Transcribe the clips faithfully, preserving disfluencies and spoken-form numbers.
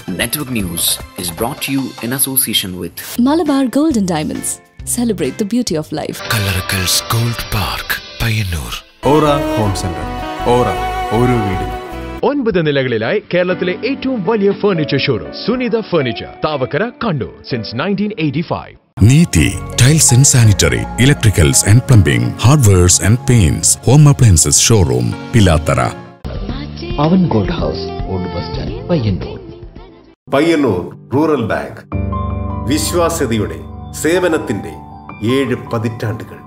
Network News is brought to you in association with Malabar Gold and Diamonds. Celebrate the beauty of life. Coloracals Gold Park, Payyanur. Aura Home Center. Aura, Oru Veedu. ഒൻപത് നിലകളിലായി കേരളത്തിലെ ഏറ്റവും വലിയ furniture showroom Sunitha furniture, Thavakkara, Kannur since nineteen eighty five. Neeti Tiles and Sanitary, Electricals and Plumbing, Hardwares and Paints, Home Appliances Showroom, Pilatara. Pavan Gold House, Old Bus Stand, Payyanur. Payyanur Rural Bank. വിശ്വാസ്യതയുടെ സേവനത്തിന്റെ ഏഴ് പതിറ്റാണ്ടുകൾ.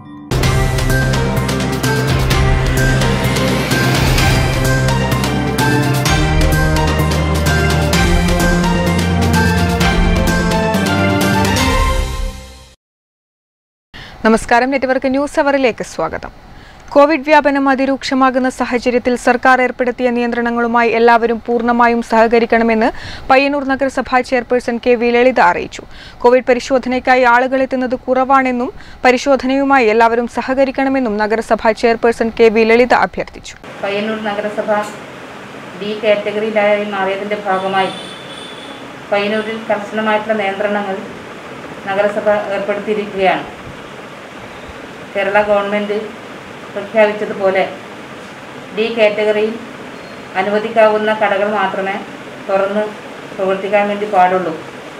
നമസ്കാരം, network news അവറിലേക്ക് സ്വാഗതം. Covid വ്യാപനം അതിരൂക്ഷമാകുന്ന സാഹചര്യത്തിൽ സർക്കാർ ഏർപ്പെടുത്തിയ നിയന്ത്രണങ്ങളുമായി എല്ലാവരും പൂർണ്ണമായും സഹകരിക്കണമെന്ന് പയ്യന്നൂർ നഗരസഭാ ചെയർപേഴ്സൺ കെ വി ലളിത അറിയിച്ചു. കോവിഡ് പരിശോധനയ്ക്കായി ആളുകൾ എത്തുന്നത് കുറവാണെന്നും പരിശോധനയുമായി എല്ലാവരും സഹകരിക്കണമെന്നും നഗരസഭാ ചെയർപേഴ്സൺ കെ വി ലളിത അഭ്യർത്ഥിച്ചു. പയ്യന്നൂർ നഗരസഭ ഡി കാറ്റഗറിയിലായി മാറിയതിൻ്റെ ഭാഗമായി പയ്യന്നൂരിൽ കർശനമായിട്ടുള്ള നിയന്ത്രണങ്ങൾ നഗരസഭ ഏർപ്പെടുത്തിയിരിക്കുകയാണ്. കേരള ഗവൺമെൻറ് പ്രഖ്യാപിച്ചതുപോലെ ഡി കാറ്റഗറിയിൽ അനുവദിക്കാവുന്ന കടകൾ മാത്രമേ തുറന്ന് പ്രവർത്തിക്കാൻ വേണ്ടി പാടുള്ളൂ.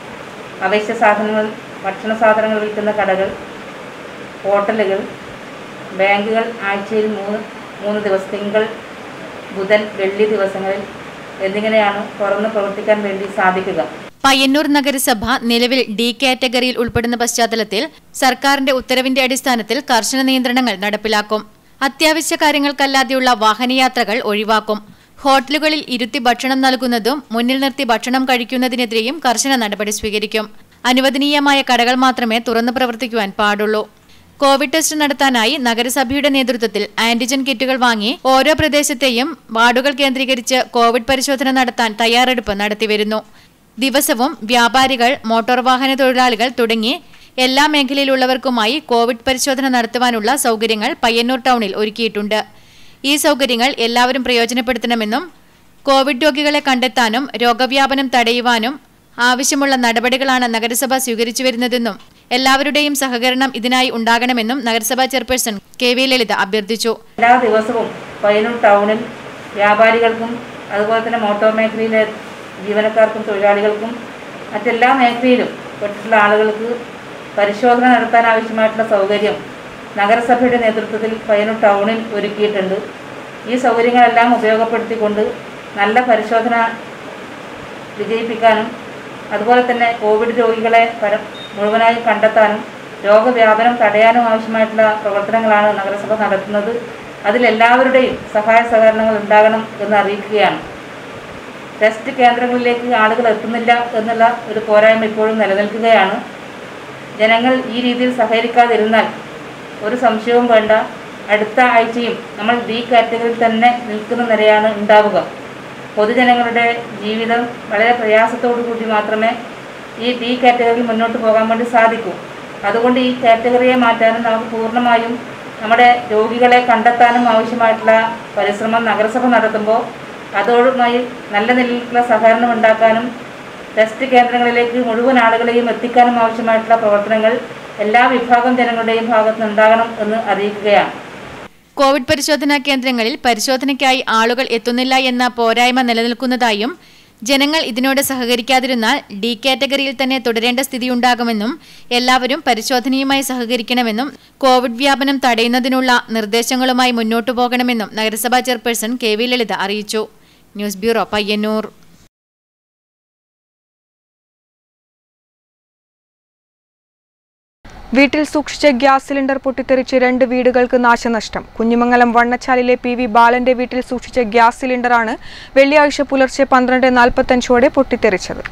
അവശ്യ സാധനങ്ങൾ, ഭക്ഷണ സാധനങ്ങൾ വിൽക്കുന്ന കടകൾ, ഹോട്ടലുകൾ, ബാങ്കുകൾ ആഴ്ചയിൽ മൂന്ന് മൂന്ന് ദിവസം തിങ്കൾ, ബുധൻ, വെള്ളി ദിവസങ്ങളിൽ എന്നിങ്ങനെയാണ് തുറന്ന് പ്രവർത്തിക്കാൻ വേണ്ടി സാധിക്കുക. പയ്യന്നൂർ നഗരസഭ നിലവിൽ ഡി കാറ്റഗറിയിൽ ഉൾപ്പെടുന്ന പശ്ചാത്തലത്തിൽ സർക്കാരിന്റെ ഉത്തരവിന്റെ അടിസ്ഥാനത്തിൽ കർശന നിയന്ത്രണങ്ങൾ നടപ്പിലാക്കും. അത്യാവശ്യ കാര്യങ്ങൾക്കല്ലാതെയുള്ള വാഹനയാത്രകൾ ഒഴിവാക്കും. ഹോട്ടലുകളിൽ ഇരുത്തി ഭക്ഷണം നൽകുന്നതും മുന്നിൽ നിർത്തി ഭക്ഷണം കഴിക്കുന്നതിനെതിരെയും കർശന നടപടി സ്വീകരിക്കും. അനുവദനീയമായ കടകൾ മാത്രമേ തുറന്നു പ്രവർത്തിക്കുവാൻ പാടുള്ളൂ. കോവിഡ് ടെസ്റ്റ് നടത്താനായി നഗരസഭയുടെ നേതൃത്വത്തിൽ ആന്റിജൻ കിറ്റുകൾ വാങ്ങി ഓരോ പ്രദേശത്തെയും വാർഡുകൾ കേന്ദ്രീകരിച്ച് കോവിഡ് പരിശോധന നടത്താൻ തയ്യാറെടുപ്പ് നടത്തിവരുന്നു. ദിവസവും വ്യാപാരികൾ, മോട്ടോർ വാഹന തൊഴിലാളികൾ തുടങ്ങി എല്ലാ മേഖലയിലുള്ളവർക്കുമായി കോവിഡ് പരിശോധന നടത്തുവാനുള്ള സൗകര്യങ്ങൾ പയ്യന്നൂർ ടൗണിൽ ഒരുക്കിയിട്ടുണ്ട്. ഈ സൗകര്യങ്ങൾ എല്ലാവരും പ്രയോജനപ്പെടുത്തണമെന്നും കോവിഡ് രോഗികളെ കണ്ടെത്താനും രോഗവ്യാപനം തടയുവാനും ആവശ്യമുള്ള നടപടികളാണ് നഗരസഭ സ്വീകരിച്ചു വരുന്നതെന്നും എല്ലാവരുടെയും സഹകരണം ഇതിനായി ഉണ്ടാകണമെന്നും നഗരസഭാ ചെയർപേഴ്സൺ കെ വി ലളിത അഭ്യർത്ഥിച്ചു. എല്ലാ ദിവസവും പയ്യന്നൂർ ടൗണിൽ വ്യാപാരികൾക്കും അതുപോലെ തന്നെ മോട്ടോർ മേഖലയിലെ ജീവനക്കാർക്കും തൊഴിലാളികൾക്കും മറ്റെല്ലാ മേഖലയിലും പെട്ടിട്ടുള്ള ആളുകൾക്ക് പരിശോധന നടത്താൻ ആവശ്യമായിട്ടുള്ള സൗകര്യം നഗരസഭയുടെ നേതൃത്വത്തിൽ പയ്യന്നൂർ ടൗണിൽ ഒരുക്കിയിട്ടുണ്ട്. ഈ സൗകര്യങ്ങളെല്ലാം ഉപയോഗപ്പെടുത്തിക്കൊണ്ട് നല്ല പരിശോധന വിജയിപ്പിക്കാനും അതുപോലെ തന്നെ കോവിഡ് രോഗികളെ പര മുഴുവനായും കണ്ടെത്താനും രോഗവ്യാപനം തടയാനും ആവശ്യമായിട്ടുള്ള പ്രവർത്തനങ്ങളാണ് നഗരസഭ നടത്തുന്നത്. അതിലെല്ലാവരുടെയും സഹായ സഹകരണങ്ങൾ ഉണ്ടാകണം എന്ന് അറിയിക്കുകയാണ്. ടെസ്റ്റ് കേന്ദ്രങ്ങളിലേക്ക് ആളുകൾ എത്തുന്നില്ല എന്നുള്ള ഒരു പോരായ്മ ഇപ്പോഴും നിലനിൽക്കുകയാണ്. ജനങ്ങൾ ഈ രീതിയിൽ സഹകരിക്കാതിരുന്നാൽ ഒരു സംശയവും വേണ്ട, അടുത്ത ആഴ്ചയും നമ്മൾ ഡി കാറ്റഗറിയിൽ തന്നെ നിൽക്കുന്ന നിലയാണ് ഉണ്ടാവുക. പൊതുജനങ്ങളുടെ ജീവിതം വളരെ പ്രയാസത്തോടു കൂടി മാത്രമേ ഈ ഡി കാറ്റഗറിയിൽ മുന്നോട്ട് പോകാൻ വേണ്ടി സാധിക്കൂ. അതുകൊണ്ട് ഈ കാറ്റഗറിയെ മാറ്റാനും നമുക്ക് പൂർണ്ണമായും നമ്മുടെ രോഗികളെ കണ്ടെത്താനും ആവശ്യമായിട്ടുള്ള പരിശ്രമം നഗരസഭ നടത്തുമ്പോൾ അതോടുമായി നല്ല നിലയിലുള്ള സഹകരണം ഉണ്ടാക്കാനും ടെസ്റ്റ് കേന്ദ്രങ്ങളിലേക്ക് മുഴുവൻ ആളുകളെയും എത്തിക്കാനും ആവശ്യമായിട്ടുള്ള പ്രവർത്തനങ്ങൾ എല്ലാ വിഭാഗം ജനങ്ങളുടെയും ഭാഗത്ത് ഉണ്ടാകണം എന്ന് അറിയിക്കുകയാണ്. കോവിഡ് പരിശോധനാ കേന്ദ്രങ്ങളിൽ പരിശോധനയ്ക്കായി ആളുകൾ എത്തുന്നില്ല എന്ന പോരായ്മ നിലനിൽക്കുന്നതായും ജനങ്ങൾ ഇതിനോട് സഹകരിക്കാതിരുന്നാൽ ഡി കാറ്റഗറിയിൽ തന്നെ തുടരേണ്ട സ്ഥിതിയുണ്ടാകുമെന്നും എല്ലാവരും പരിശോധനയുമായി സഹകരിക്കണമെന്നും കോവിഡ് വ്യാപനം തടയുന്നതിനുള്ള നിർദ്ദേശങ്ങളുമായി മുന്നോട്ടു പോകണമെന്നും നഗരസഭാ ചെയർപേഴ്സൺ കെ വി ലളിത അറിയിച്ചു. News bureau, Payyanur. വീട്ടിൽ സൂക്ഷിച്ച ഗ്യാസ് സിലിണ്ടർ പൊട്ടിത്തെറിച്ച് രണ്ട് വീടുകൾക്ക് നാശനഷ്ടം. കുഞ്ഞിമംഗലം വണ്ണച്ചാലിലെ പി വി ബാലന്റെ വീട്ടിൽ സൂക്ഷിച്ച ഗ്യാസ് സിലിണ്ടറാണ് വെള്ളിയാഴ്ച പുലർച്ചെ പന്ത്രണ്ട് നാൽപ്പത്തഞ്ചോടെ പൊട്ടിത്തെറിച്ചത്.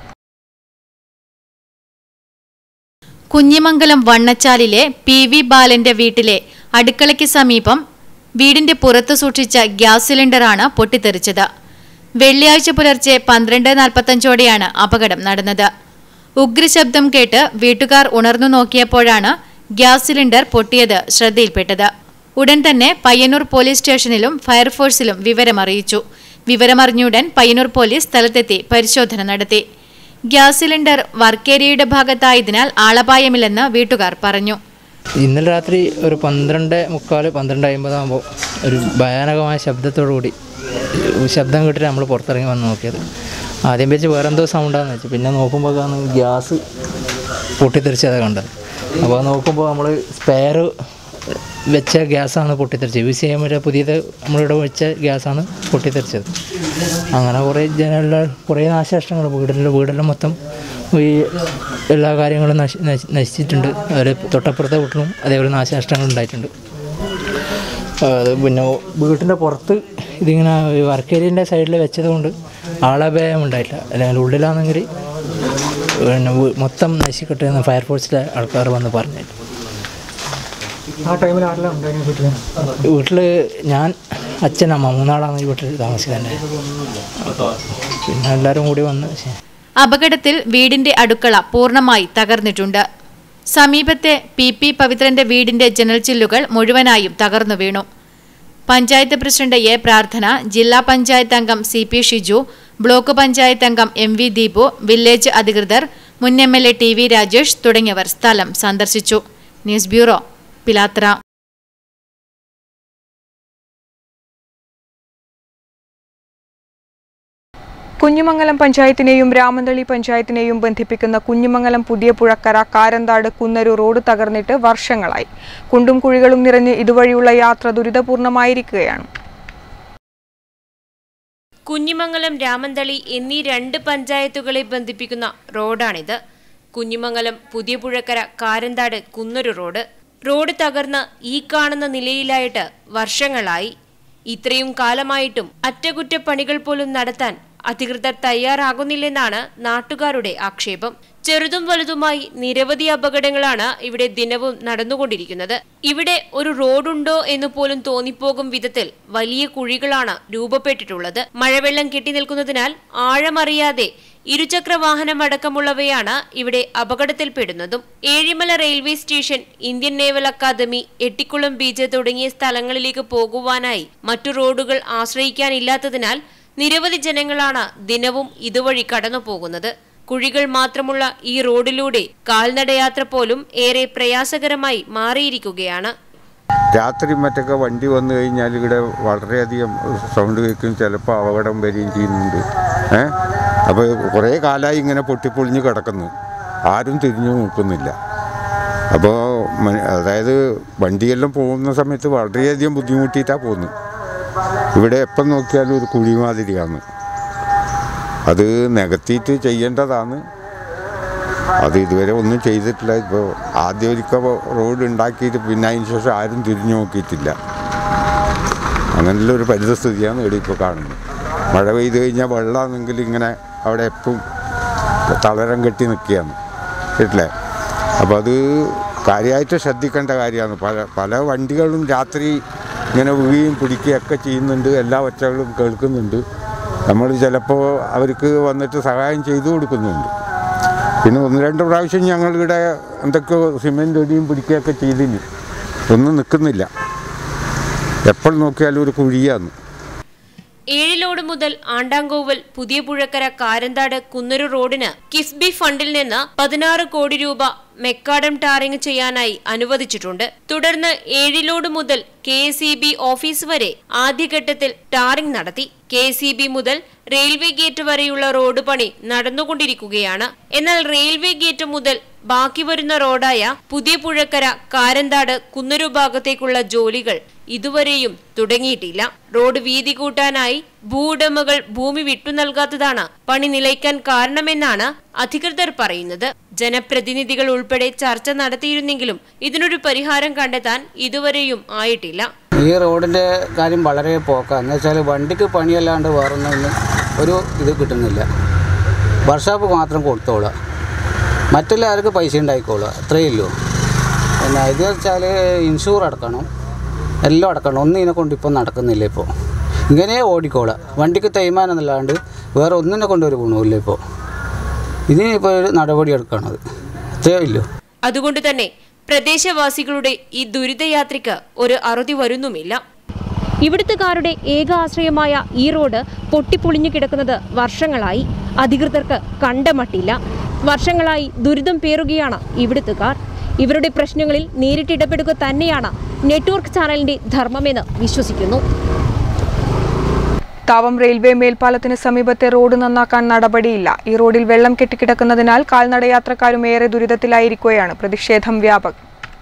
കുഞ്ഞിമംഗലം വണ്ണച്ചാലിലെ പി വി ബാലന്റെ വീട്ടിലെ അടുക്കളയ്ക്ക് സമീപം വീടിന്റെ പുറത്ത് സൂക്ഷിച്ച ഗ്യാസ് സിലിണ്ടറാണ് പൊട്ടിത്തെറിച്ചത്. വെള്ളിയാഴ്ച പുലർച്ചെ പന്ത്രണ്ട് നാൽപ്പത്തഞ്ചോടെയാണ് അപകടം നടന്നത്. ഉഗ്രശബ്ദം കേട്ട് വീട്ടുകാർ ഉണർന്നു നോക്കിയപ്പോഴാണ് ഗ്യാസ് സിലിണ്ടർ പൊട്ടിയത് ശ്രദ്ധയിൽപ്പെട്ടത്. ഉടൻ തന്നെ പയ്യന്നൂർ പോലീസ് സ്റ്റേഷനിലും ഫയർഫോഴ്സിലും വിവരമറിയിച്ചു. വിവരമറിഞ്ഞുടൻ പയ്യന്നൂർ പോലീസ് സ്ഥലത്തെത്തി പരിശോധന നടത്തി. ഗ്യാസ് സിലിണ്ടർ വർക്കേരിയയുടെ ഭാഗത്തായതിനാൽ ആളപായമില്ലെന്ന് വീട്ടുകാർ പറഞ്ഞു. ഇന്നലെ രാത്രി ഒരു പന്ത്രണ്ട് മുക്കാൽ പന്ത്രണ്ട് അമ്പതാകുമ്പോൾ ഒരു ഭയാനകമായ ശബ്ദത്തോടുകൂടി ശബ്ദം കേട്ടിട്ട് നമ്മൾ പുറത്തിറങ്ങി വന്ന് നോക്കിയത്. ആദ്യം വെച്ച് വേറെ എന്തോ സൗണ്ടാണെന്ന് വെച്ചു. പിന്നെ നോക്കുമ്പോൾ ഗ്യാസ് പൊട്ടിത്തെറിച്ചതാണ് കണ്ടത്. അപ്പോൾ നോക്കുമ്പോൾ നമ്മൾ സ്പെയർ വെച്ച ഗ്യാസാണ് പൊട്ടിത്തെറിച്ചത്. യൂസ് ചെയ്യാൻ പറ്റിയ പുതിയത് നമ്മളിവിടെ വെച്ച ഗ്യാസാണ് പൊട്ടിത്തെറിച്ചത്. അങ്ങനെ കുറേ ജനങ്ങളുടെ കുറേ നാശനഷ്ടങ്ങൾ വീടിൻ്റെ വീടെല്ലാം മൊത്തം ഈ എല്ലാ കാര്യങ്ങളും നശി നശിച്ചിട്ടുണ്ട്. അതിൽ തൊട്ടപ്പുറത്തെ വീട്ടിലും അതേപോലെ നാശനഷ്ടങ്ങൾ ഉണ്ടായിട്ടുണ്ട്. അത് പിന്നെ വീട്ടിൻ്റെ പുറത്ത് ഇതിങ്ങനെ വർക്ക് ഏരിയൻ്റെ സൈഡിൽ വെച്ചത് കൊണ്ട് ആളപായം ഉണ്ടായിട്ടില്ല. അല്ലെങ്കിൽ ഉള്ളിലാണെങ്കിൽ പിന്നെ മൊത്തം നശിക്കട്ടെ എന്ന് ഫയർഫോഴ്സിലെ ആൾക്കാർ വന്ന് പറഞ്ഞിട്ട്. ആ ടൈമിൽ ആരെല്ലാം ഉണ്ടായിരുന്നു വീട്ടിൽ? വീട്ടിൽ ഞാൻ, അച്ഛനമ്മ മൂന്നാളാണ് ഈ വീട്ടിൽ താമസിക്കുന്നത്. പിന്നെ എല്ലാവരും കൂടി വന്ന്. അപകടത്തിൽ വീടിന്റെ അടുക്കള പൂർണ്ണമായി തകർന്നിട്ടുണ്ട്. സമീപത്തെ പി പി പവിത്രന്റെ വീടിന്റെ ജനൽ ചില്ലുകൾ മുഴുവനായും തകർന്നു വീണു. പഞ്ചായത്ത് പ്രസിഡന്റ് എ പ്രാർത്ഥന, ജില്ലാ പഞ്ചായത്ത് അംഗം C P Shiju, block panchayat അംഗം എം വി ദീപു, വില്ലേജ് അധികൃതർ, മുൻ M L A T V Rajesh തുടങ്ങിയവർ സ്ഥലം സന്ദർശിച്ചു. News bureau, Pilathara. കുഞ്ഞിമംഗലം പഞ്ചായത്തിനെയും രാമന്തളി പഞ്ചായത്തിനെയും ബന്ധിപ്പിക്കുന്ന കുഞ്ഞിമംഗലം പുതിയ പുഴക്കര കാരന്താട് കുന്നരു റോഡ് തകർന്നിട്ട് വർഷങ്ങളായി. കുണ്ടും കുഴികളും നിറഞ്ഞ് ഇതുവഴിയുള്ള യാത്ര ദുരിതപൂർണമായിരിക്കുകയാണ്. കുഞ്ഞിമംഗലം രാമന്തളി എന്നീ രണ്ട് പഞ്ചായത്തുകളെ ബന്ധിപ്പിക്കുന്ന റോഡാണിത്. കുഞ്ഞിമംഗലം പുതിയ പുഴക്കര കാരന്താട് കുന്നരു റോഡ് റോഡ് തകർന്ന് ഈ കാണുന്ന നിലയിലായിട്ട് വർഷങ്ങളായി. ഇത്രയും കാലമായിട്ടും അറ്റകുറ്റപ്പണികൾ പോലും നടത്താൻ അധികൃതർ തയ്യാറാകുന്നില്ലെന്നാണ് നാട്ടുകാരുടെ ആക്ഷേപം. ചെറുതും വലുതുമായി നിരവധി അപകടങ്ങളാണ് ഇവിടെ ദിനവും നടന്നുകൊണ്ടിരിക്കുന്നത്. ഇവിടെ ഒരു റോഡുണ്ടോ എന്ന് പോലും തോന്നിപ്പോകും വിധത്തിൽ വലിയ കുഴികളാണ് രൂപപ്പെട്ടിട്ടുള്ളത്. മഴവെള്ളം കെട്ടിനിൽക്കുന്നതിനാൽ ആഴമറിയാതെ ഇരുചക്ര വാഹനം അടക്കമുള്ളവയാണ് ഇവിടെ അപകടത്തിൽപ്പെടുന്നതും. Ezhimala railway station, Indian naval academy, Ettikulam beach തുടങ്ങിയ സ്ഥലങ്ങളിലേക്ക് പോകുവാനായി മറ്റു റോഡുകൾ ആശ്രയിക്കാനില്ലാത്തതിനാൽ നിരവധി ജനങ്ങളാണ് ദിനവും ഇതുവഴി കടന്നു പോകുന്നത്. കുഴികൾ മാത്രമുള്ള ഈ റോഡിലൂടെ കാൽനടയാത്ര പോലും ഏറെ പ്രയാസകരമായി മാറിയിരിക്കുകയാണ്. രാത്രി മറ്റൊക്കെ വണ്ടി വന്നു കഴിഞ്ഞാൽ ഇവിടെ വളരെയധികം സൗണ്ട് കേൾക്കും, ചിലപ്പോൾ അപകടം വരികയും ചെയ്യുന്നുണ്ട്. ഏഹ് അപ്പോൾ കുറേ കാലമായി ഇങ്ങനെ പൊട്ടിപ്പൊളിഞ്ഞ് കിടക്കുന്നു, ആരും തിരിഞ്ഞു നോക്കുന്നില്ല. അപ്പോൾ അതായത് വണ്ടിയെല്ലാം പോകുന്ന സമയത്ത് വളരെയധികം ബുദ്ധിമുട്ടിയിട്ടാണ് പോകുന്നത്. ഇവിടെ എപ്പം നോക്കിയാലും ഒരു കുഴി മാതിരിയാണ്. അത് നികത്തിയിട്ട് ചെയ്യേണ്ടതാണ്. അത് ഇതുവരെ ഒന്നും ചെയ്തിട്ടില്ല. ഇപ്പോൾ ആദ്യം ഒരിക്കൽ റോഡ് ഉണ്ടാക്കിയിട്ട് പിന്നെ അതിന് ശേഷം ആരും തിരിഞ്ഞു നോക്കിയിട്ടില്ല. അങ്ങനെയുള്ള ഒരു പരിസ്ഥിതിയാണ് ഇവിടെ ഇപ്പോൾ കാണുന്നത്. മഴ പെയ്ത് കഴിഞ്ഞാൽ വെള്ളമാണെങ്കിൽ ഇങ്ങനെ അവിടെ എപ്പം തളരം കെട്ടി നിൽക്കുകയാണ്, കേട്ടില്ലേ? അപ്പോൾ അത് കാര്യമായിട്ട് ശ്രദ്ധിക്കേണ്ട കാര്യമാണ്. പല പല വണ്ടികളും രാത്രി ഇങ്ങനെ വീഴുകയും പിടിക്കുകയൊക്കെ ചെയ്യുന്നുണ്ട്, എല്ലാ ഒച്ചകളും കേൾക്കുന്നുണ്ട്. നമ്മൾ ചിലപ്പോൾ അവർക്ക് വന്നിട്ട് സഹായം ചെയ്തു കൊടുക്കുന്നുണ്ട്. പിന്നെ ഒന്ന് രണ്ട് പ്രാവശ്യം ഞങ്ങളിവിടെ എന്തൊക്കെയോ സിമെൻ്റ് ഒടിയും പിടിക്കുകയൊക്കെ ചെയ്തിന്, ഒന്നും നിൽക്കുന്നില്ല. എപ്പോൾ നോക്കിയാലും ഒരു കുഴിയാണ്. ഏഴിലോട് മുതൽ ആണ്ടാങ്കോവൽ പുതിയ പുഴക്കര കാരന്താട് കുന്നരു റോഡിന് കിഫ്ബി ഫണ്ടിൽ നിന്ന് പതിനാറ് കോടി രൂപ മെക്കാഡം ടാറിംഗ് ചെയ്യാനായി അനുവദിച്ചിട്ടുണ്ട്. തുടർന്ന് ഏഴിലോട് മുതൽ K S E B office വരെ ആദ്യഘട്ടത്തിൽ ടാറിംഗ് നടത്തി. കെ എസ് ഇ ബി മുതൽ റെയിൽവേ ഗേറ്റ് വരെയുള്ള റോഡ് പണി നടന്നുകൊണ്ടിരിക്കുകയാണ്. എന്നാൽ റെയിൽവേ ഗേറ്റ് മുതൽ ബാക്കി വരുന്ന റോഡായ പുതിയ പുഴക്കര കാരന്താട് കുന്നരു ഭാഗത്തേക്കുള്ള ജോലികൾ ഇതുവരെയും തുടങ്ങിയിട്ടില്ല. റോഡ് വീതി കൂട്ടാനായി ഭൂവുടമകൾ ഭൂമി വിട്ടു നൽകാത്തതാണ് പണി നിലയ്ക്കാൻ കാരണമെന്നാണ് അധികൃതർ പറയുന്നത്. ജനപ്രതിനിധികൾ ഉൾപ്പെടെ ചർച്ച നടത്തിയിരുന്നെങ്കിലും ഇതിനൊരു പരിഹാരം കണ്ടെത്താൻ ഇതുവരെയും ആയിട്ടില്ല. ഈ റോഡിന്റെ കാര്യം വളരെ പോക്കാണ്. എന്ന് വെച്ചാൽ വണ്ടിക്ക് പണിയല്ലാണ്ട് വേറൊന്നും ഒരു ഇത് കിട്ടുന്നില്ല. വർക്ക്ഷോപ്പ് മാത്രം കൊടുത്തോളുക, മറ്റെല്ലാവർക്കും പൈസ ഉണ്ടായിക്കോളുക, അത്രയേ ഉള്ളൂ. പിന്നെ ഇത് വെച്ചാൽ ഇൻഷൂർ അടക്കണം, എല്ലാം അടക്കണം. ഒന്നും ഇതിനെ കൊണ്ട് ഇപ്പം നടക്കുന്നില്ല. ഇപ്പോൾ ഇങ്ങനെ ഓടിക്കോളുക, വണ്ടിക്ക് തേയ്മാനം എന്നല്ലാണ്ട് വേറെ ഒന്നിനെ കൊണ്ട് ഒരു ഗുണമില്ല. ഇപ്പോൾ ഇതിനിപ്പോൾ ഒരു നടപടി എടുക്കണത് അത്രയേ ഉള്ളൂ. അതുകൊണ്ട് തന്നെ പ്രദേശവാസികളുടെ ഈ ദുരിതയാത്രയ്ക്ക് ഒരു അറുതി വരുന്നുമില്ല. ഇവിടുത്തുകാരുടെ ഏക ആശ്രയമായ ഈ റോഡ് പൊട്ടിപ്പൊളിഞ്ഞു കിടക്കുന്നത് വർഷങ്ങളായി. അധികൃതർക്ക് കണ്ടമട്ടില്ല. വർഷങ്ങളായി ദുരിതം പേറുകയാണ് ഇവിടുത്തുകാർ. ഇവരുടെ പ്രശ്നങ്ങളിൽ നേരിട്ടിടപെടുക തന്നെയാണ് നെറ്റ്വർക്ക് ചാനലിന്റെ ധർമ്മമെന്ന് വിശ്വസിക്കുന്നു. താവം റെയിൽവേ മേൽപ്പാലത്തിന് സമീപത്തെ റോഡ് നന്നാക്കാൻ നടപടിയില്ല. ഈ റോഡിൽ വെള്ളം കെട്ടിക്കിടക്കുന്നതിനാൽ കാൽനടയാത്രക്കാരും ഏറെ ദുരിതത്തിലായിരിക്കുകയാണ്. പ്രതിഷേധം വ്യാപകം.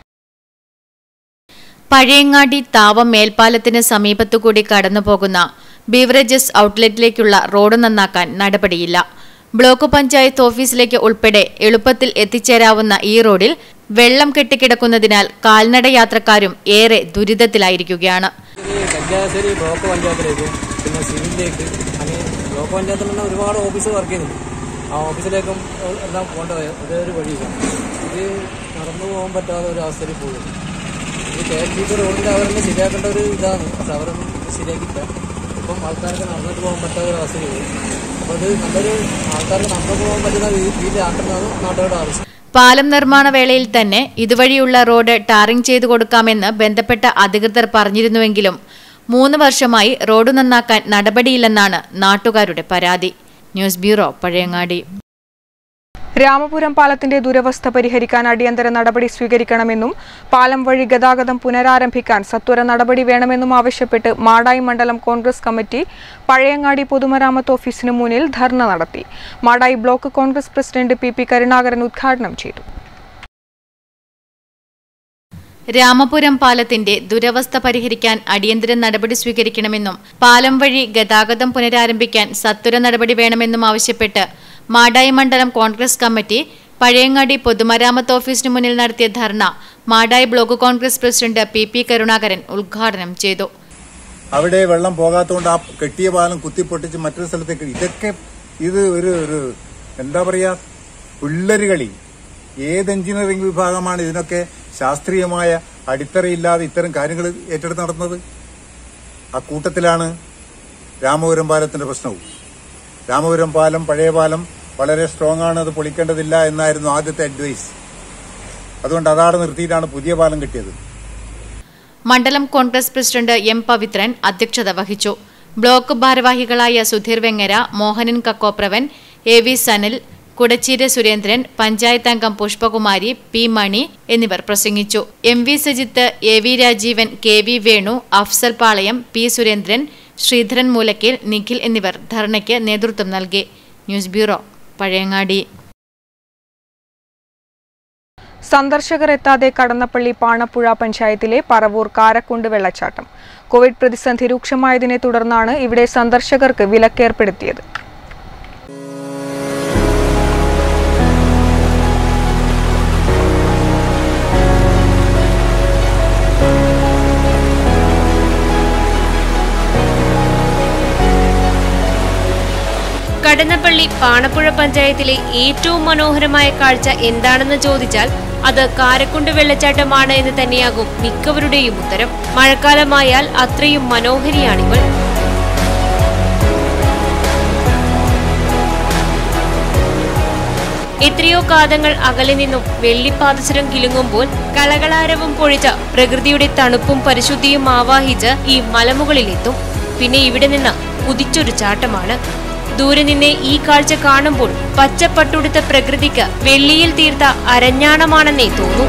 പഴയങ്ങാടി താവം മേൽപ്പാലത്തിന് സമീപത്തുകൂടി കടന്നുപോകുന്ന ബീവറേജസ് ഔട്ട്ലെറ്റിലേക്കുള്ള റോഡ് നന്നാക്കാൻ നടപടിയില്ല. ബ്ലോക്ക് പഞ്ചായത്ത് ഓഫീസിലേക്ക് ഉൾപ്പെടെ എളുപ്പത്തിൽ എത്തിച്ചേരാവുന്ന ഈ റോഡിൽ വെള്ളം കെട്ടിക്കിടക്കുന്നതിനാൽ കാൽനട യാത്രക്കാരും ഏറെ ദുരിതത്തിലായിരിക്കുകയാണ്. ബ്ലോക്ക് പഞ്ചായത്തിലേക്ക് പിന്നെ സിവിലിലേക്ക് അങ്ങനെ ബ്ലോക്ക് പഞ്ചായത്തിൽ തന്നെ ഒരുപാട് ഓഫീസ് വർക്ക് ചെയ്യുന്നുണ്ട്. ആ ഓഫീസിലേക്കും എല്ലാം പോകേണ്ട ഒരേ ഒരു വഴിയില്ല. ഇത് നടന്നു പോകാൻ പറ്റാത്ത ഒരു അവസ്ഥയിൽ പോകും. ഈ കെ എസ് ടി റോഡിൻ്റെ അവരെന്നെ ശരിയാക്കേണ്ട ഒരു ഇതാണ്. പക്ഷെ അവരൊന്നും ശരിയാക്കിയില്ല. ഇപ്പം ആൾക്കാർക്ക് നടന്നിട്ട് പോകാൻ പറ്റാത്ത ഒരു അവസ്ഥയിൽ പോകും. അപ്പോൾ അത് നല്ലൊരു ആൾക്കാർക്ക് നടന്നു പോകാൻ പറ്റുന്ന രീതിയിലാക്കുന്നതാണ് നാട്ടുകാരുടെ ആവശ്യം. പാലം നിർമ്മാണ വേളയിൽ തന്നെ ഇതുവഴിയുള്ള റോഡ് ടാറിംഗ് ചെയ്തു കൊടുക്കാമെന്ന് ബന്ധപ്പെട്ട അധികൃതർ പറഞ്ഞിരുന്നുവെങ്കിലും മൂന്ന് വർഷമായി റോഡ് നന്നാക്കാൻ നടപടിയില്ലെന്നാണ് നാട്ടുകാരുടെ പരാതി. News bureau, Pazhayangadi. രാമപുരം പാലത്തിന്റെ ദുരവസ്ഥ പരിഹരിക്കാൻ അടിയന്തര നടപടി സ്വീകരിക്കണമെന്നും പാലം വഴി ഗതാഗതം പുനരാരംഭിക്കാൻ സത്വര നടപടി വേണമെന്നും ആവശ്യപ്പെട്ട് മാടായി മണ്ഡലം കോൺഗ്രസ് കമ്മിറ്റി പഴയങ്ങാടി പൊതുമരാമത്ത് ഓഫീസിന് മുന്നിൽ ധർണ നടത്തി. Madayi block Congress president P P Karunakaran ഉദ്ഘാടനം ചെയ്തു. രാമപുരം പാലത്തിന്റെ ദുരവസ്ഥ പരിഹരിക്കാൻ അടിയന്തര നടപടി സ്വീകരിക്കണമെന്നും പാലം വഴി ഗതാഗതം പുനരാരംഭിക്കാൻ സത്വര നടപടി വേണമെന്നും ആവശ്യപ്പെട്ട് മാടായി മണ്ഡലം കോൺഗ്രസ് കമ്മിറ്റി പഴയങ്ങാടി പൊതുമരാമത്ത് ഓഫീസിന് മുന്നിൽ നടത്തിയ dharna Madayi block Congress president P P Karunakaran ഉദ്ഘാടനം ചെയ്തു. അവിടെ വെള്ളം പോകാത്തതുകൊണ്ട് ആ കെട്ടിയ പാലം കുത്തിപ്പൊട്ടിച്ച് മറ്റൊരു സ്ഥലത്തേക്ക് ഇതൊക്കെ ഇത് ഒരു ഒരു എന്താ പറയാ പിള്ളേര് കളി. ഏത് എഞ്ചിനീയറിംഗ് വിഭാഗമാണ് ഇതിനൊക്കെ ശാസ്ത്രീയമായ അടിത്തറയില്ലാതെ ഇത്തരം കാര്യങ്ങൾ ഏറ്റെടുത്ത് നടത്തുന്നത്? ആ കൂട്ടത്തിലാണ് രാമപുരം പാലത്തിന്റെ പ്രശ്നവും. രാമപുരം പാലം പഴയ പാലം വളരെ സ്ട്രോങ് ആണ്, അത് പൊളിക്കേണ്ടതില്ല എന്നായിരുന്നു ആദ്യത്തെ അഡ്വൈസ്. അതുകൊണ്ട് അതാണ് നിർത്തിയിട്ടാണ് പുതിയ പാലം കിട്ടിയത്. മണ്ഡലം കോൺഗ്രസ് പ്രസിഡന്റ് എം പവിത്രൻ അധ്യക്ഷത വഹിച്ചു. ബ്ലോക്ക് ഭാരവാഹികളായ സുധീർ വെങ്ങര, മോഹനൻ കക്കോപ്രവൻ, എ വി സനിൽ, കുടച്ചീര സുരേന്ദ്രൻ, പഞ്ചായത്ത് അംഗം പുഷ്പകുമാരി, പി മണി എന്നിവർ പ്രസംഗിച്ചു. M V Sajith, A V Rajeevan, K V Venu, Afsal Palayam, P Surendran, Sreedharan Moolakkal, Nikhil എന്നിവർ ധർണയ്ക്ക് നേതൃത്വം നൽകി. News bureau, Pazhayangadi. സന്ദർശകർ എത്താതെ കടന്നപ്പള്ളി പാണപ്പുഴ പഞ്ചായത്തിലെ പറവൂർ കാരക്കുണ്ട് വെള്ളച്ചാട്ടം. കോവിഡ് പ്രതിസന്ധി രൂക്ഷമായതിനെ തുടർന്നാണ് ഇവിടെ സന്ദർശകർക്ക് വിലക്കേർപ്പെടുത്തിയത്. കടന്നപ്പള്ളി പാണപ്പുഴ പഞ്ചായത്തിലെ ഏറ്റവും മനോഹരമായ കാഴ്ച എന്താണെന്ന് ചോദിച്ചാൽ അത് കാരക്കുണ്ട് വെള്ളച്ചാട്ടമാണ് എന്ന് തന്നെയാകും മിക്കവരുടെയും ഉത്തരം. മഴക്കാലമായാൽ അത്രയും മനോഹരിയാണിവൾ. എത്രയോ കാതങ്ങൾ അകലെ നിന്നും വെള്ളിപ്പാദസരം കിലുങ്ങുമ്പോൾ കളകളാരവും പൊഴിച്ച പ്രകൃതിയുടെ തണുപ്പും പരിശുദ്ധിയും ആവാഹിച്ച് ഈ മലമുകളിലെത്തും. പിന്നെ ഇവിടെ നിന്ന് കുതിച്ചൊരു ചാട്ടമാണ്. ദൂരെ നിന്നെ ഈ കാഴ്ച കാണുമ്പോൾ പച്ചപ്പട്ടുടുത്ത പ്രകൃതിക്ക് വെള്ളിയിൽ തീർത്ത അരഞ്ഞാണമാണെന്നേ തോന്നൂ.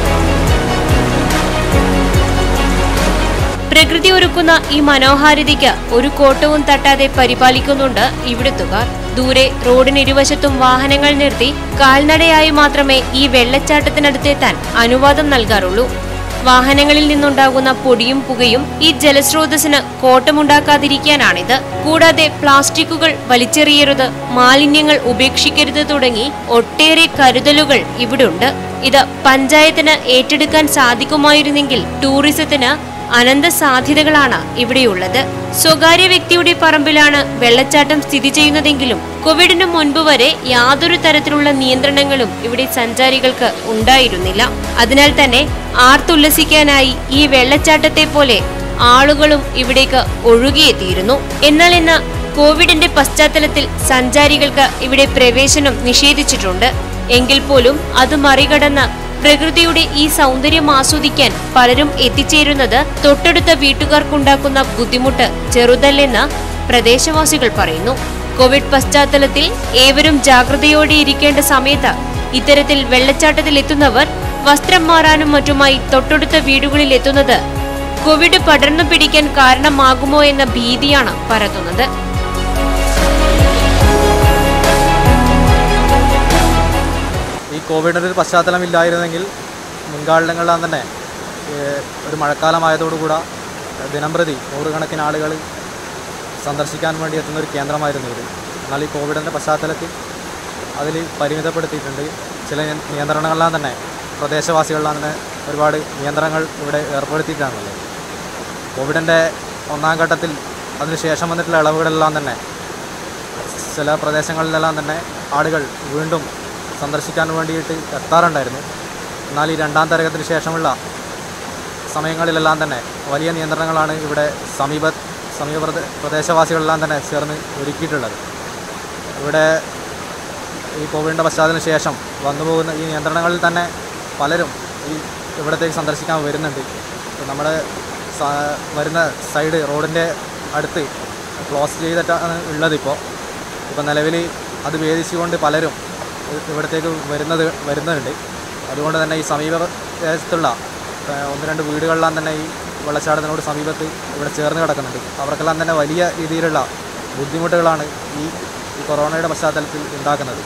പ്രകൃതി ഒരുക്കുന്ന ഈ മനോഹാരിതയ്ക്ക് ഒരു കോട്ടവും തട്ടാതെ പരിപാലിക്കുന്നുണ്ട് ഇവിടുത്തുകാർ. ദൂരെ റോഡിനിരുവശത്തും വാഹനങ്ങൾ നിർത്തി കാൽനടയായി മാത്രമേ ഈ വെള്ളച്ചാട്ടത്തിനടുത്തെത്താൻ അനുവാദം നൽകാറുള്ളൂ. വാഹനങ്ങളിൽ നിന്നുണ്ടാകുന്ന പൊടിയും പുകയും ഈ ജലസ്രോതസ്സിന് കോട്ടമുണ്ടാക്കാതിരിക്കാനാണിത്. കൂടാതെ പ്ലാസ്റ്റിക്കുകൾ വലിച്ചെറിയരുത്, മാലിന്യങ്ങൾ ഉപേക്ഷിക്കരുത് തുടങ്ങി ഒട്ടേറെ കരുതലുകൾ ഇവിടുണ്ട്. ഇത് പഞ്ചായത്തിന് ഏറ്റെടുക്കാൻ സാധിക്കുമായിരുന്നെങ്കിൽ ടൂറിസത്തിന് അനന്ത സാധ്യതകളാണ് ഇവിടെയുള്ളത്. സ്വകാര്യ വ്യക്തിയുടെ പറമ്പിലാണ് വെള്ളച്ചാട്ടം സ്ഥിതി ചെയ്യുന്നതെങ്കിലും കോവിഡിന് മുൻപ് വരെ യാതൊരു തരത്തിലുള്ള നിയന്ത്രണങ്ങളും ഇവിടെ സഞ്ചാരികൾക്ക് ഉണ്ടായിരുന്നില്ല. അതിനാൽ തന്നെ ആർത്തുല്ലസിക്കാനായി ഈ വെള്ളച്ചാട്ടത്തെ പോലെ ആളുകളും ഇവിടേക്ക് ഒഴുകിയെത്തിയിരുന്നു. എന്നാൽ ഇന്ന് കോവിഡിന്റെ പശ്ചാത്തലത്തിൽ സഞ്ചാരികൾക്ക് ഇവിടെ പ്രവേശനം നിഷേധിച്ചിട്ടുണ്ട്. എങ്കിൽ പോലും അത് മറികടന്ന് പ്രകൃതിയുടെ ഈ സൗന്ദര്യം ആസ്വദിക്കാൻ പലരും എത്തിച്ചേരുന്നത് തൊട്ടടുത്ത വീട്ടുകാർക്കുണ്ടാക്കുന്ന ബുദ്ധിമുട്ട് ചെറുതല്ലെന്ന് പ്രദേശവാസികൾ പറയുന്നു. കോവിഡ് പശ്ചാത്തലത്തിൽ ഏവരും ജാഗ്രതയോടെ ഇരിക്കേണ്ട സമയത്ത് ഇത്തരത്തിൽ വെള്ളച്ചാട്ടത്തിൽ എത്തുന്നവർ വസ്ത്രം മാറാനും മറ്റുമായി തൊട്ടടുത്ത വീടുകളിൽ എത്തുന്നത് കോവിഡ് പടർന്നു പിടിക്കാൻ കാരണമാകുമോ എന്ന ഭീതിയാണ് പരത്തുന്നത്. ഈ കോവിഡിൻ്റെ ഒരു പശ്ചാത്തലം ഇല്ലായിരുന്നെങ്കിൽ മുൻകാലങ്ങളിലാൻ തന്നെ ഒരു മഴക്കാലമായതോടുകൂടെ ദിനംപ്രതി നൂറുകണക്കിന് ആളുകൾ സന്ദർശിക്കാൻ വേണ്ടി എത്തുന്ന ഒരു കേന്ദ്രമായിരുന്നു ഇത്. എന്നാൽ ഈ കോവിഡിൻ്റെ പശ്ചാത്തലത്തിൽ അതിൽ പരിമിതപ്പെടുത്തിയിട്ടുണ്ട്. ചില നിയന്ത്രണങ്ങളെല്ലാം തന്നെ പ്രദേശവാസികളെല്ലാം തന്നെ ഒരുപാട് നിയന്ത്രണങ്ങൾ ഇവിടെ ഏർപ്പെടുത്തിയിട്ടാണുള്ളത്. കോവിഡിൻ്റെ ഒന്നാം ഘട്ടത്തിൽ അതിനുശേഷം വന്നിട്ടുള്ള ഇളവുകളെല്ലാം തന്നെ ചില പ്രദേശങ്ങളിലെല്ലാം തന്നെ ആളുകൾ വീണ്ടും സന്ദർശിക്കാൻ വേണ്ടിയിട്ട് എത്താറുണ്ടായിരുന്നു. എന്നാൽ ഈ രണ്ടാം തരംഗത്തിന് ശേഷമുള്ള സമയങ്ങളിലെല്ലാം തന്നെ വലിയ നിയന്ത്രണങ്ങളാണ് ഇവിടെ സമീപ സമീപ പ്രദേശവാസികളെല്ലാം തന്നെ ചേർന്ന് ഒരുക്കിയിട്ടുള്ളത്. ഇവിടെ ഈ കോവിഡിൻ്റെ പശ്ചാത്തലത്തിന് ശേഷം വന്നുപോകുന്ന ഈ നിയന്ത്രണങ്ങളിൽ തന്നെ പലരും ഈ ഇവിടത്തേക്ക് സന്ദർശിക്കാൻ വരുന്നുണ്ട്. നമ്മുടെ വരുന്ന സൈഡ് റോഡിൻ്റെ അടുത്ത് ക്ലോസ് ചെയ്തിട്ടാണ് ഉള്ളതിപ്പോൾ. ഇപ്പോൾ നിലവിൽ അത് ഭേദിച്ചുകൊണ്ട് പലരും ഇവിടത്തേക്ക് വരുന്നത് വരുന്നുണ്ട്. അതുകൊണ്ട് തന്നെ ഈ സമീപ പ്രദേശത്തുള്ള ഒന്ന് രണ്ട് വീടുകളിലെല്ലാം തന്നെ ഈ വെള്ളച്ചാട്ടത്തിനോട് സമീപത്ത് ഇവിടെ ചേർന്ന് കിടക്കുന്നുണ്ട്. അവർക്കെല്ലാം തന്നെ വലിയ രീതിയിലുള്ള ബുദ്ധിമുട്ടുകളാണ് ഈ ഈ കൊറോണയുടെ പശ്ചാത്തലത്തിൽ ഉണ്ടാക്കുന്നത്.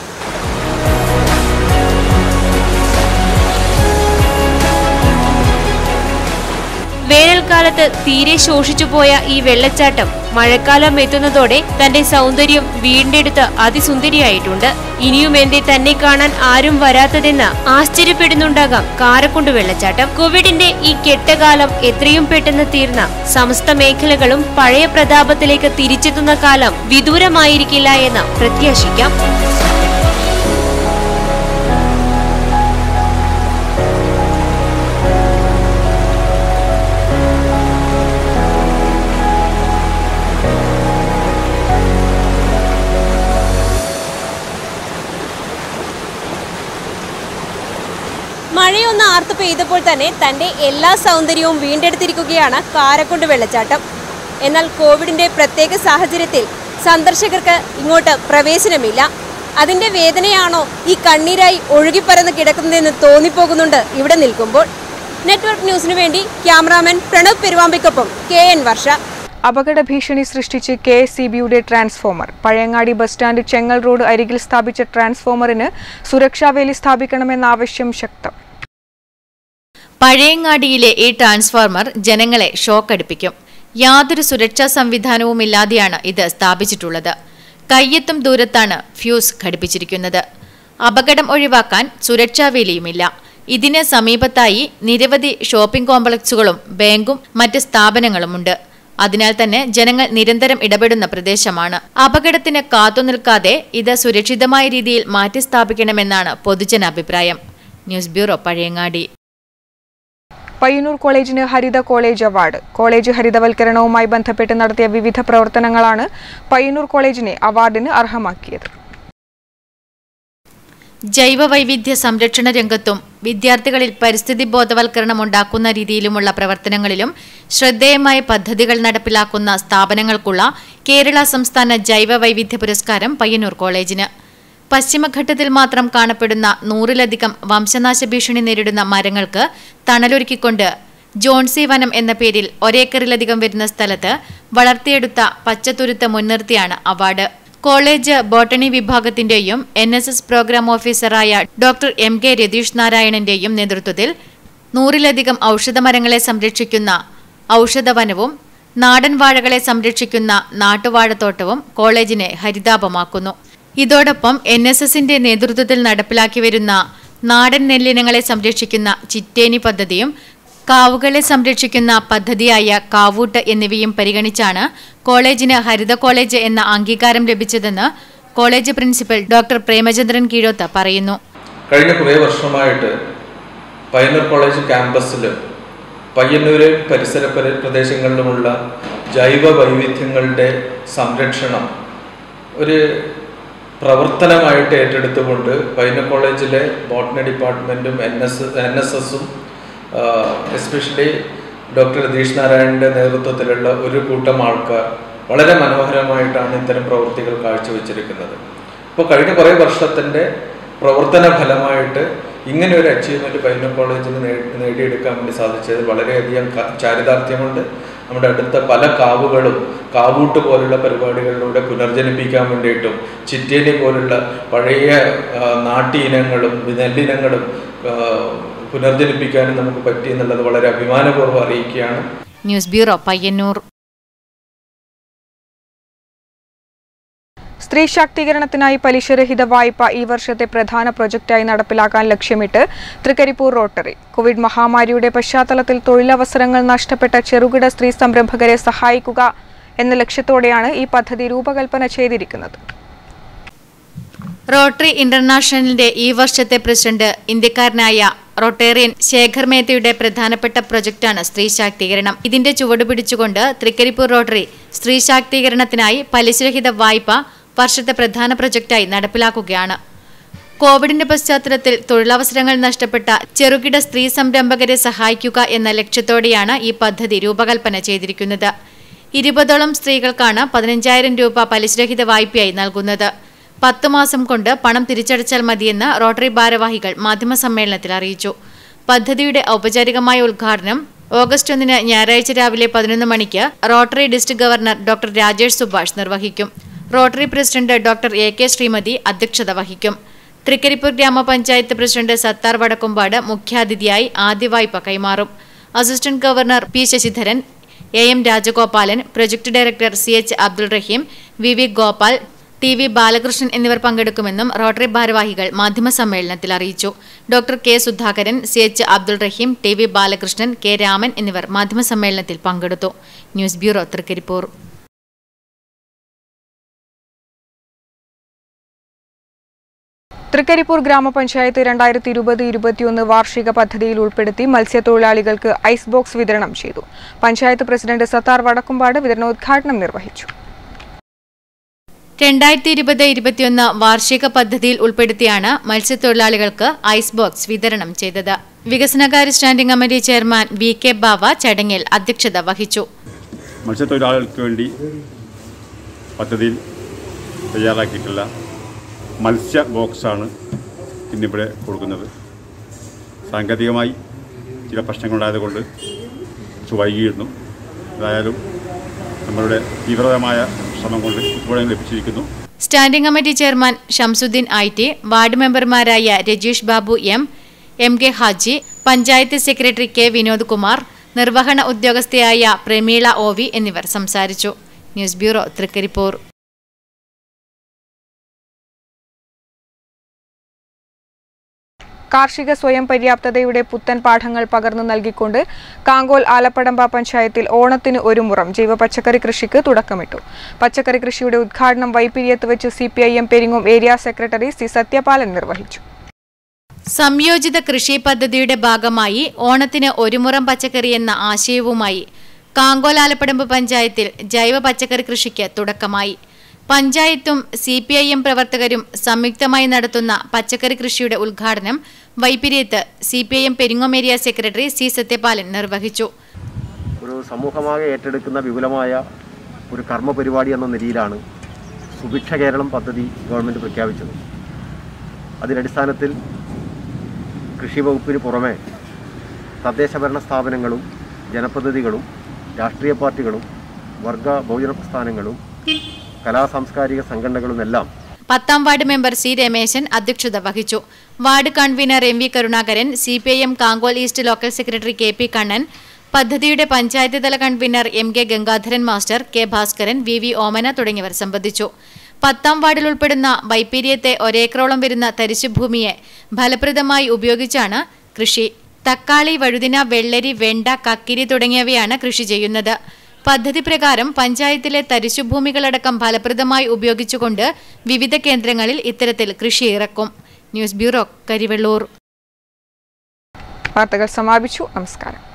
വേനൽക്കാലത്ത് തീരെ ശോഷിച്ചുപോയ ഈ വെള്ളച്ചാട്ടം മഴക്കാലം എത്തുന്നതോടെ തന്റെ സൗന്ദര്യം വീണ്ടെടുത്ത് അതിസുന്ദരിയായിട്ടുണ്ട്. ഇനിയും എന്തേ തന്നെ കാണാൻ ആരും വരാത്തതെന്ന് ആശ്ചര്യപ്പെടുന്നുണ്ടാകാം കാരക്കുണ്ട് വെള്ളച്ചാട്ടം. കോവിഡിന്റെ ഈ കെട്ടകാലം എത്രയും പെട്ടെന്ന് തീർന്ന സമസ്ത മേഖലകളും പഴയ പ്രതാപത്തിലേക്ക് തിരിച്ചെത്തുന്ന കാലം വിദൂരമായിരിക്കില്ല എന്ന് പ്രത്യാശിക്കാം. മഴയൊന്ന് ആർത്തു പെയ്തപ്പോൾ തന്നെ തന്റെ എല്ലാ സൗന്ദര്യവും വീണ്ടെടുത്തിരിക്കുകയാണ് കാരക്കുണ്ട് വെള്ളച്ചാട്ടം. എന്നാൽ കോവിഡിന്റെ പ്രത്യേക സാഹചര്യത്തിൽ സന്ദർശകർക്ക് ഇങ്ങോട്ട് പ്രവേശനമില്ല. അതിന്റെ വേദനയാണോ ഈ കണ്ണീരായി ഒഴുകിപ്പരന്ന് കിടക്കുന്നതെന്ന് തോന്നിപ്പോകുന്നുണ്ട് ഇവിടെ നിൽക്കുമ്പോൾ. നെറ്റ്വർക്ക് ന്യൂസിനു വേണ്ടി ക്യാമറാമാൻ പ്രണവ് പെരുവാമ്പയ്ക്കൊപ്പം കെ എൻ വർഷ. അപകട ഭീഷണി സൃഷ്ടിച്ച് കെ എസ് ഇ ബിയുടെ transformer. Pazhayangadi bus stand Chengal road അരികിൽ സ്ഥാപിച്ച ട്രാൻസ്ഫോമറിന് സുരക്ഷാവേലി സ്ഥാപിക്കണമെന്ന ആവശ്യം ശക്തം. പഴയങ്ങാടിയിലെ ഈ ട്രാൻസ്ഫോമർ ജനങ്ങളെ ഷോക്കടിപ്പിക്കും. യാതൊരു സുരക്ഷാ സംവിധാനവുമില്ലാതെയാണ് ഇത് സ്ഥാപിച്ചിട്ടുള്ളത്. കയ്യെത്തും ദൂരത്താണ് ഫ്യൂസ് ഘടിപ്പിച്ചിരിക്കുന്നത്. അപകടം ഒഴിവാക്കാൻ സുരക്ഷാവേലിയുമില്ല. ഇതിന് സമീപത്തായി നിരവധി ഷോപ്പിംഗ് കോംപ്ലക്സുകളും ബാങ്കും മറ്റ് സ്ഥാപനങ്ങളുമുണ്ട്. അതിനാൽ തന്നെ ജനങ്ങൾ നിരന്തരം ഇടപെടുന്ന പ്രദേശമാണ്. അപകടത്തിന് കാത്തുനിൽക്കാതെ ഇത് സുരക്ഷിതമായ രീതിയിൽ മാറ്റിസ്ഥാപിക്കണമെന്നാണ് പൊതുജനാഭിപ്രായം. News bureau, Pazhayangadi. പയ്യന്നൂർ കോളേജിന് ഹരിത കോളേജ് അവാർഡ്. കോളേജ് ഹരിതവൽക്കരണവുമായി ബന്ധപ്പെട്ട് നടത്തിയ വിവിധ പ്രവർത്തനങ്ങളാണ് പയ്യന്നൂർ കോളേജിനെ അവാർഡിന് അർഹമാക്കിയത്. ജൈവവൈവിധ്യ സംരക്ഷണ രംഗത്തും വിദ്യാർത്ഥികളിൽ പരിസ്ഥിതി ബോധവൽക്കരണം ഉണ്ടാക്കുന്ന രീതിയിലുമുള്ള പ്രവർത്തനങ്ങളിലും ശ്രദ്ധേയമായ പദ്ധതികൾ നടപ്പിലാക്കുന്ന സ്ഥാപനങ്ങൾക്കുള്ള കേരള സംസ്ഥാന ജൈവവൈവിധ്യ പുരസ്കാരം പയ്യന്നൂർ കോളേജിന്. പശ്ചിമഘട്ടത്തിൽ മാത്രം കാണപ്പെടുന്ന നൂറിലധികം വംശനാശ ഭീഷണി നേരിടുന്ന മരങ്ങൾക്ക് തണലൊരുക്കിക്കൊണ്ട് ജോൺസി വനം എന്ന പേരിൽ ഒരേക്കറിലധികം വരുന്ന സ്ഥലത്ത് വളർത്തിയെടുത്ത പച്ചത്തുരുത്ത് മുൻനിർത്തിയാണ് അവാർഡ്. കോളേജ് ബോട്ടണി വിഭാഗത്തിന്റെയും എൻ എസ് എസ് പ്രോഗ്രാം ഓഫീസറായ ഡോക്ടർ എം കെ രതീഷ് നാരായണന്റെയും നേതൃത്വത്തിൽ നൂറിലധികം ഔഷധമരങ്ങളെ സംരക്ഷിക്കുന്ന ഔഷധവനവും നാടൻ വാഴകളെ സംരക്ഷിക്കുന്ന നാട്ടുവാഴത്തോട്ടവും കോളേജിനെ ഹരിതാപമാക്കുന്നു. ഇതോടൊപ്പം എൻ എസ് എസിന്റെ നേതൃത്വത്തിൽ നടപ്പിലാക്കി വരുന്ന നാടൻ നെല്ലിനങ്ങളെ സംരക്ഷിക്കുന്ന ചിറ്റേനി പദ്ധതിയും കാവുകളെ സംരക്ഷിക്കുന്ന പദ്ധതിയായ കാവൂട്ട് എന്നിവയും പരിഗണിച്ചാണ് കോളേജിന് ഹരിത കോളേജ് എന്ന അംഗീകാരം ലഭിച്ചതെന്ന് college principal doctor Premachandran Keezhoth പറയുന്നു. കഴിഞ്ഞ കുറേ വർഷമായിട്ട് പയ്യന്നൂർ കോളേജ് ക്യാമ്പസിൽ പയ്യന്നൂരെ പരിസര പ്രദേശങ്ങളിലുമുള്ള ജൈവ വൈവിധ്യങ്ങളുടെ സംരക്ഷണം ഒരു പ്രവർത്തനമായിട്ട് ഏറ്റെടുത്തുകൊണ്ട് പയ്യന്നൂർ കോളേജിലെ ബോട്ടണി ഡിപ്പാർട്ട്മെൻറ്റും എൻ എസ് എൻ എസ് എസും എസ്പെഷ്യലി ഡോക്ടർ രതീഷ് നാരായണൻ്റെ നേതൃത്വത്തിലുള്ള ഒരു കൂട്ടം ആൾക്കാർ വളരെ മനോഹരമായിട്ടാണ് ഇത്തരം പ്രവൃത്തികൾ കാഴ്ചവെച്ചിരിക്കുന്നത്. ഇപ്പോൾ കഴിഞ്ഞ കുറേ വർഷത്തിൻ്റെ പ്രവർത്തന ഫലമായിട്ട് ഇങ്ങനെ ഒരു അച്ചീവ്മെൻറ്റ് പയ്യന്നൂർ കോളേജിന് നേടിയെടുക്കാൻ വേണ്ടി സാധിച്ചത് വളരെയധികം ചാരിതാർത്ഥ്യമുണ്ട്. നമ്മുടെ അടുത്ത പല കാവുകളും കാവൂട്ട് പോലുള്ള പരിപാടികളിലൂടെ പുനർജനിപ്പിക്കാൻ വേണ്ടിയിട്ടും ചിറ്റേലി പോലുള്ള പഴയ നാട്ടി ഇനങ്ങളും നെല്ലിനങ്ങളും പുനർജനിപ്പിക്കാനും നമുക്ക് പറ്റി എന്നുള്ളത് വളരെ അഭിമാനപൂർവ്വം അറിയിക്കുകയാണ്. News bureau Payyanur. സ്ത്രീ ശാക്തീകരണത്തിനായി പലിശരഹിത വായ്പ ഈ വർഷത്തെ പ്രധാന പ്രൊജക്റ്റായി നടപ്പിലാക്കാൻ ലക്ഷ്യമിട്ട് തൃക്കരിപ്പൂർ റോട്ടറി. കോവിഡ് മഹാമാരിയുടെ പശ്ചാത്തലത്തിൽ തൊഴിലവസരങ്ങൾ നഷ്ടപ്പെട്ട ചെറുകിട സ്ത്രീ സംരംഭകരെ സഹായിക്കുക എന്ന ലക്ഷ്യത്തോടെയാണ് ഈ പദ്ധതി രൂപകൽപ്പന ചെയ്തിരിക്കുന്നത്. റോട്ടറി ഇന്റർനാഷണലിന്റെ ഈ വർഷത്തെ പ്രസിഡന്റ് ഇന്ത്യക്കാരനായ റോട്ടേറിയൻ ശേഖർ മേത്തയുടെ പ്രധാനപ്പെട്ട പ്രൊജക്ടാണ് സ്ത്രീ ശാക്തീകരണം. ഇതിന്റെ ചുവടുപിടിച്ചുകൊണ്ട് തൃക്കരിപ്പൂർ റോട്ടറി സ്ത്രീ ശാക്തീകരണത്തിനായി പലിശരഹിത വായ്പ വർഷത്തെ പ്രധാന പ്രൊജക്ടായി നടപ്പിലാക്കുകയാണ്. കോവിഡിന്റെ പശ്ചാത്തലത്തിൽ തൊഴിലവസരങ്ങൾ നഷ്ടപ്പെട്ട ചെറുകിട സ്ത്രീ സംരംഭകരെ സഹായിക്കുക എന്ന ലക്ഷ്യത്തോടെയാണ് ഈ പദ്ധതി രൂപകൽപ്പന ചെയ്തിരിക്കുന്നത്. ഇരുപതോളം സ്ത്രീകൾക്കാണ് പതിനഞ്ചായിരം രൂപ പലിശരഹിത വായ്പയായി നൽകുന്നത്. പത്ത് മാസം കൊണ്ട് പണം തിരിച്ചടച്ചാൽ മതിയെന്ന് റോട്ടറി ഭാരവാഹികൾ മാധ്യമസമ്മേളനത്തിൽ അറിയിച്ചു. പദ്ധതിയുടെ ഔപചാരികമായ ഉദ്ഘാടനം ഓഗസ്റ്റ് ഒന്നിന് ഞായറാഴ്ച രാവിലെ പതിനൊന്ന് മണിക്ക് Rotary district governor doctor Rajesh Subhash നിർവഹിക്കും. Rotary president doctor A K Sreemathi അധ്യക്ഷത വഹിക്കും. തൃക്കരിപ്പൂർ ഗ്രാമപഞ്ചായത്ത് പ്രസിഡന്റ് സത്താർ വടക്കുംപാട് മുഖ്യാതിഥിയായി ആദ്യ വായ്പ കൈമാറും. Assistant governor P Sasidharan, A M Rajagopalan, project director C H Abdul Rahim, V V Gopal, T V Balakrishnan എന്നിവർ പങ്കെടുക്കുമെന്നും റോട്ടറി ഭാരവാഹികൾ മാധ്യമസമ്മേളനത്തിൽ അറിയിച്ചു. Doctor K Sudhakaran, C H Abdul Rahim, T V Balakrishnan, K Raman എന്നിവർ മാധ്യമസമ്മേളനത്തിൽ പങ്കെടുത്തു. News bureau Trikaripur. തൃക്കരിപ്പൂർ ഗ്രാമപഞ്ചായത്ത് രണ്ടായിരത്തി ഇരുപത് ഇരുപത്തിയൊന്ന് വാർഷിക പദ്ധതിയിൽ ഉൾപ്പെടുത്തി മത്സ്യത്തൊഴിലാളികൾക്ക് ഐസ് ബോക്സ് വിതരണം ചെയ്തു. പഞ്ചായത്ത് പ്രസിഡന്റ് സത്താർ വടക്കുംപാട് വിതരണോദ്ഘാടനം നിർവഹിച്ചു. രണ്ടായിരത്തി ഇരുപത് ഇരുപത്തിയൊന്ന് വാർഷിക പദ്ധതിയിൽ ഉൾപ്പെടുത്തിയാണ് മത്സ്യത്തൊഴിലാളികൾക്ക് ഐസ് ബോക്സ് വിതരണം ചെയ്തത്. വികസനകാര്യ standing committee chairman V K Bava ചടങ്ങിൽ അധ്യക്ഷത വഹിച്ചു. മത്സ്യത്തൊഴിലാളികൾക്ക് വേണ്ടി പദ്ധതിയിൽ തയ്യാറാക്കിയിട്ടുള്ള മത്സ്യ ബോക്സാണ് ഇന്നിവിടെ കൊടുക്കുന്നത്. സാങ്കേതികമായി ചില പ്രശ്നങ്ങളുണ്ടായതുകൊണ്ട് വൈകിയിരുന്നു. ഏതായാലും നമ്മളുടെ തീവ്രമായ ശ്രമം കൊണ്ട് ഇവിടെ ലഭിച്ചിരിക്കുന്നു. Standing committee chairman Shamsuddin I T, ward മെമ്പർമാരായ Rajeesh Babu M, M K Haji, panchayat secretary K Vinod Kumar, നിർവഹണ ഉദ്യോഗസ്ഥയായ പ്രമീള ഒ വി എന്നിവർ സംസാരിച്ചു. News bureau Thrikaripur. കാർഷിക സ്വയം പര്യാപ്തതയുടെ പുത്തൻ പാഠങ്ങൾ പകർന്നു നൽകിക്കൊണ്ട് കാങ്കോൽ ആലപ്പടമ്പ പഞ്ചായത്തിൽ ഓണത്തിന് ഒരു മുറം ജൈവ പച്ചക്കറി കൃഷിക്ക് തുടക്കമിട്ടു. പച്ചക്കറി കൃഷിയുടെ ഉദ്ഘാടനം വൈപ്പിരിയത്ത് വെച്ച് C P I M Peringome area secretary C Sathyapalan നിർവഹിച്ചു. സംയോജിത കൃഷി പദ്ധതിയുടെ ഭാഗമായി ഓണത്തിന് ഒരു മുറം പച്ചക്കറി എന്ന ആശയവുമായി കാങ്കോൽ ആലപ്പടമ്പ് പഞ്ചായത്തിൽ ജൈവ പച്ചക്കറി കൃഷിക്ക് തുടക്കമായി. പഞ്ചായത്തും സി പി ഐ എം പ്രവർത്തകരും സംയുക്തമായി നടത്തുന്ന പച്ചക്കറി കൃഷിയുടെ ഉദ്ഘാടനം വൈപ്പിരിയത്ത് C P I M Peringome area secretary C Sathyapalan നിർവഹിച്ചു. ഒരു സമൂഹമാകെ ഏറ്റെടുക്കുന്ന വിപുലമായ ഒരു കർമ്മ പരിപാടി എന്ന നിലയിലാണ് സുഭിക്ഷ കേരളം പദ്ധതി ഗവൺമെൻറ് പ്രഖ്യാപിച്ചത്. അതിനടിസ്ഥാനത്തിൽ കൃഷി വകുപ്പിന് പുറമെ തദ്ദേശഭരണ സ്ഥാപനങ്ങളും ജനപ്രതിനിധികളും രാഷ്ട്രീയ പാർട്ടികളും വർഗ ബഹുജന പ്രസ്ഥാനങ്ങളും കലാ സാംസ്കാരിക സംഘടനകളുമെല്ലാം പത്താം വാർഡ് മെമ്പർ സി രമേശൻ അധ്യക്ഷത വഹിച്ചു. Ward convener M V Karunakaran, C P I M Kankol east local secretary K P Kannan, പദ്ധതിയുടെ പഞ്ചായത്ത് തല convener M K Gangadharan master, K Bhaskaran, V V Omana തുടങ്ങിയവർ സംബന്ധിച്ചു. പത്താം വാർഡിൽ ഉൾപ്പെടുന്ന വൈപ്പിരിയത്തെ ഒരേക്കറോളം വരുന്ന തരിശുഭൂമിയെ ഫലപ്രദമായി ഉപയോഗിച്ചാണ് കൃഷി. തക്കാളി, വഴുതിന, വെള്ളരി, വെണ്ട, കക്കിരി തുടങ്ങിയവയാണ് കൃഷി ചെയ്യുന്നത്. പദ്ധതി പ്രകാരം പഞ്ചായത്തിലെ തരിശുഭൂമികളടക്കം ഫലപ്രദമായി ഉപയോഗിച്ചുകൊണ്ട് വിവിധ കേന്ദ്രങ്ങളിൽ ഇത്തരത്തിൽ കൃഷി ഇറക്കും. News bureau Karivellur. വാർത്തകൾ സമാപിച്ചു. നമസ്കാരം.